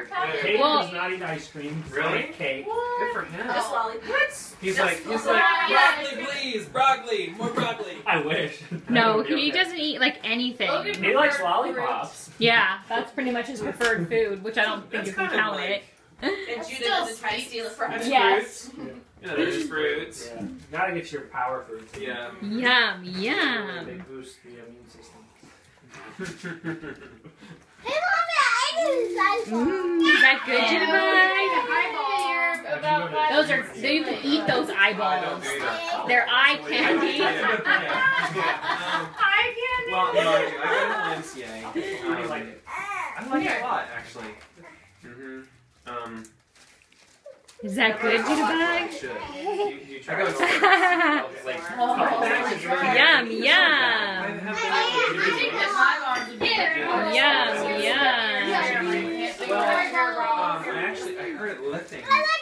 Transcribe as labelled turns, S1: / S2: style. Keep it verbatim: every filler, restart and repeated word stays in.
S1: Cake
S2: Well,
S1: does not eat ice cream.
S3: Really?
S1: Cake.
S3: Good for him.
S4: Just lollipops.
S3: He's like, he's like, broccoli, please, broccoli, more broccoli.
S1: I wish.
S2: no,
S1: That would be
S2: he
S1: okay.
S2: doesn't eat like anything.
S1: He likes lollipops.
S2: Yeah, that's pretty much his preferred food, which I don't think
S3: That's
S2: you can
S3: kind of
S2: count
S3: like-
S2: it.
S4: And Judah doesn't try to steal it from
S3: That's
S4: him.
S2: Yes.
S3: fruits. Yeah, there's fruits.
S1: Yeah. Gotta get your power fruits.
S3: Yeah.
S2: Yum,
S1: They
S2: yum.
S1: boost the immune system.
S2: Mmm, is that good, Jitterbug?
S4: Eyeball.
S2: Those are, so you can eat those
S3: I don't
S2: eyeballs.
S3: do that.
S2: They're eye candy.
S3: Yeah, yeah, yeah.
S4: Eye candy.
S3: Um, well, no, I do. I go to M C A.
S1: How do you like it?
S3: I like it a lot, actually. Mm-hmm. Um,
S2: Is that good,
S3: I
S2: Jitterbug?
S3: should.
S1: You, you
S3: I
S1: try
S3: go
S1: it.
S3: to like,
S2: Yum,
S3: I
S2: yum.
S3: have
S2: Yum, yum.
S3: Well, um, I actually, I heard it lifting.